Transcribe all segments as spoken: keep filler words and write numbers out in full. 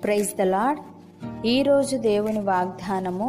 Praise the lord. ఈరోజు దేవుని వాగ్దానము,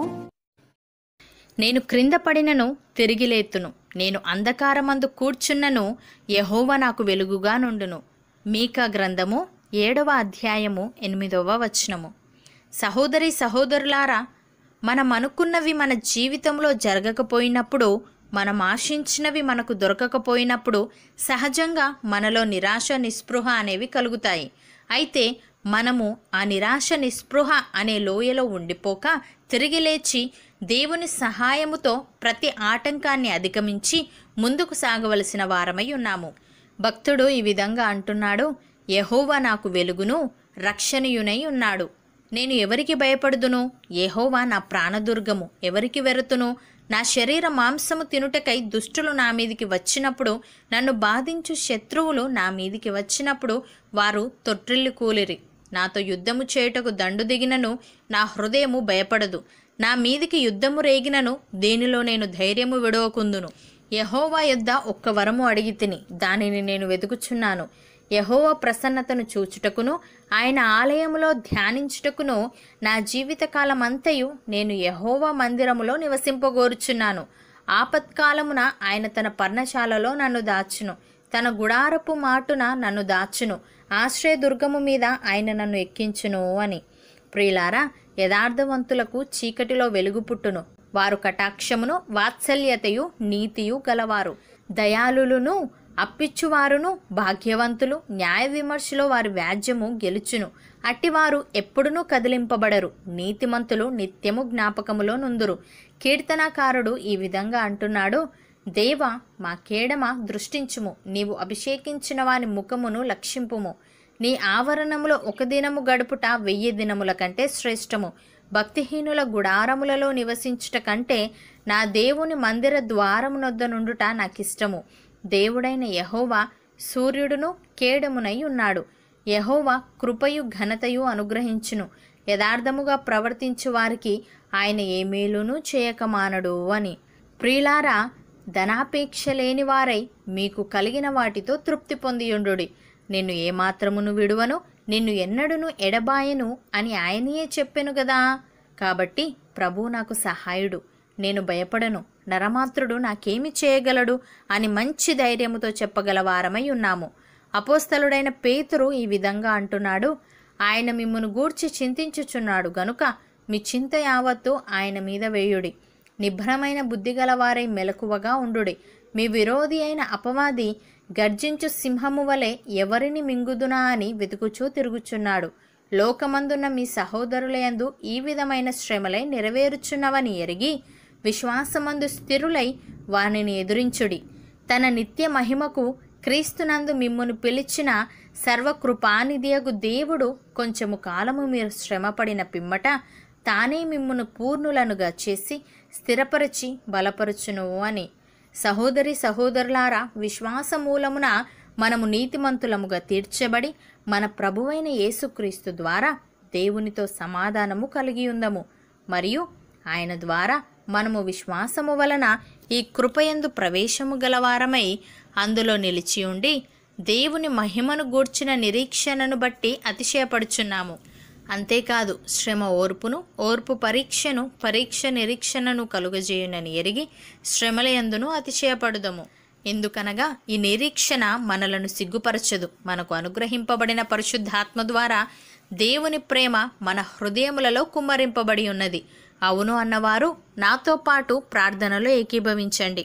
నేను క్రింద పడినను తిరిగి లేతును, నేను అంధకారమందు కూర్చున్నను, యెహోవా నాకు వెలుగుగా నుండును. మీకా గ్రంథము ఏడవ అధ్యాయము ఎనిమిదవ వచనము. సహోదరి సహోదరులారా, మనం అనుకున్నవి మన జీవితంలో జరగకపోయినప్పుడు, మనం ఆశించినవి మనకు దొరకకపోయినప్పుడు సహజంగా మనలో నిరాశ నిస్పృహ అనేవి కలుగుతాయి. అయితే మనము ఆ నిరాశ నిస్పృహ అనే లోయలో ఉండిపోక తిరిగి లేచి దేవుని సహాయముతో ప్రతి ఆటంకాన్ని అధిగమించి ముందుకు సాగవలసిన వారమై ఉన్నాము. భక్తుడు ఈ విధంగా అంటున్నాడు, యెహోవా నాకు వెలుగును రక్షణయునై ఉన్నాడు. నేను ఎవరికి భయపడుదును? యెహోవా నా ప్రాణదుర్గము, ఎవరికి వెరతును? నా శరీర మాంసము తినుటకై దుష్టులు నా మీదికి వచ్చినప్పుడు, నన్ను బాధించు శత్రువులు నా మీదికి వచ్చినప్పుడు వారు తొట్రిల్లి కూలిరి. నాతో యుద్ధము చేయుటకు దండు దిగినను నా హృదయము భయపడదు. నా మీదికి యుద్ధము రేగినను దేనిలో నేను ధైర్యము విడవకుందును. యెహోవా యొద్ద ఒక్క వరము అడిగి తిని దానిని నేను వెతుకుచున్నాను. యెహోవా ప్రసన్నతను చూచుటకును ఆయన ఆలయములో ధ్యానించుటకును నా జీవితకాలమంతయు నేను యెహోవా మందిరములో నివసింపగోరుచున్నాను. ఆపత్కాలమున ఆయన తన పర్ణశాలలో నన్ను దాచును, తన గుడారపు మాటున నన్ను దాచును, ఆశ్రయదుర్గము మీద ఆయన నన్ను ఎక్కించును అని. ప్రియులారా, యథార్థవంతులకు చీకటిలో వెలుగు పుట్టును. వారు కటాక్షమును వాత్సల్యతయు నీతియు గలవారు. దయాళులును అప్పిచ్చువారును భాగ్యవంతులు. న్యాయ విమర్శలో వారి వ్యాజ్యము గెలుచును. అట్టివారు ఎప్పుడునూ కదిలింపబడరు. నీతిమంతులు నిత్యము జ్ఞాపకములో నుందురు. కీర్తనాకారుడు ఈ విధంగా అంటున్నాడు, దేవా మా కేడమ దృష్టించుము, నీవు అభిషేకించిన వాని ముఖమును లక్షింపుము. నీ ఆవరణములో ఒక దినము గడుపుట వెయ్యి దినముల కంటే శ్రేష్టము. భక్తిహీనుల గుడారములలో నివసించుట కంటే నా దేవుని మందిర ద్వారమునొద్ద నుండుట నాకిష్టము. దేవుడైన యెహోవా సూర్యుడును కేడమునై ఉన్నాడు. యెహోవా కృపయు ఘనతయు అనుగ్రహించును. యథార్థముగా ప్రవర్తించు వారికి ఆయన ఏ మేలును చేయక మానడు అని. ప్రియులారా, ధనాపేక్ష లేని వారై మీకు కలిగిన వాటితో తృప్తి పొందియుండుడి. నిన్ను ఏమాత్రమును విడువను, నిన్ను ఎన్నడును ఎడబాయను అని ఆయనయే చెప్పెను గదా. కాబట్టి ప్రభువు నాకు సహాయుడు, నేను భయపడను, నరమాత్రుడు నాకేమి చేయగలడు అని మంచి ధైర్యముతో చెప్పగల వారమై ఉన్నాము. అపోస్తలుడైన పేతురు ఈ విధంగా అంటున్నాడు, ఆయన మిమ్మును గూర్చి చింతించుచున్నాడు గనుక మీ చింత యావత్తు ఆయన మీద వేయుడి. నిభ్రమైన బుద్ధిగలవారై మెలకువగా ఉండుడి. మీ విరోధి అయిన అపవాది గర్జించు సింహము వలె ఎవరిని మింగుదునా అని వెతుకుచూ తిరుగుచున్నాడు. లోకమందున్న మీ సహోదరులయందు ఈ విధమైన శ్రమలై నెరవేరుచున్నవని ఎరిగి విశ్వాసమందు స్థిరులై వానిని ఎదురించుడి. తన నిత్య మహిమకు క్రీస్తునందు మిమ్మును పిలిచిన సర్వకృపానిధియగు దేవుడు కొంచెము కాలము మీరు శ్రమపడిన పిమ్మట తానే మిమ్మును పూర్ణులనుగా చేసి స్థిరపరచి బలపరచును అని. సహోదరి సహోదరులారా, విశ్వాస మూలమున మనము నీతిమంతులముగా తీర్చబడి మన ప్రభువైన యేసుక్రీస్తు ద్వారా దేవునితో సమాధానము కలిగి ఉందము. మరియు ఆయన ద్వారా మనము విశ్వాసము వలన ఈ కృపయందు ప్రవేశము గలవారమై అందులో నిలిచి ఉండి దేవుని మహిమను గూర్చిన నిరీక్షణను బట్టి అతిశయపడుచున్నాము. అంతేకాదు, శ్రమ ఓర్పును, ఓర్పు పరీక్షను, పరీక్ష నిరీక్షణను కలుగజేయునని ఎరిగి శ్రమలయందును అతిశయపడుదము. ఎందుకనగా ఈ నిరీక్షణ మనలను సిగ్గుపరచదు. మనకు అనుగ్రహింపబడిన పరిశుద్ధాత్మ ద్వారా దేవుని ప్రేమ మన హృదయములలో కుమ్మరింపబడి ఉన్నది. అవును అన్నవారు నాతో పాటు ప్రార్థనలో ఏకీభవించండి.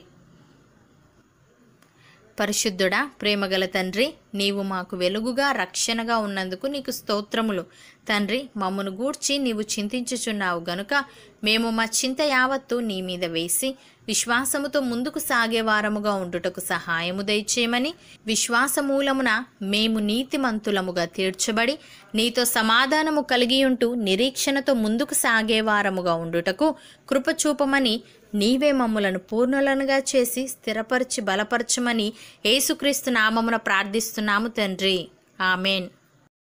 పరిశుద్ధుడా, ప్రేమగల తండ్రి, నీవు మాకు వెలుగుగా రక్షణగా ఉన్నందుకు నీకు స్తోత్రములు. తండ్రి, మమ్మను గూర్చి నీవు చింతించుచున్నావు గనుక మేము మా చింత యావత్తు నీ మీద వేసి విశ్వాసముతో ముందుకు సాగేవారముగా ఉండుటకు సహాయము దయచేయమని, విశ్వాసమూలమున మేము నీతిమంతులముగా తీర్చబడి నీతో సమాధానము కలిగి ఉంటూ నిరీక్షణతో ముందుకు సాగేవారముగా ఉండుటకు కృపచూపమని, నీవే మమ్ములను పూర్ణులనుగా చేసి స్థిరపరిచి బలపరచమని యేసుక్రీస్తు నామమున ప్రార్థిస్తున్నాము తండ్రి. ఆమెన్.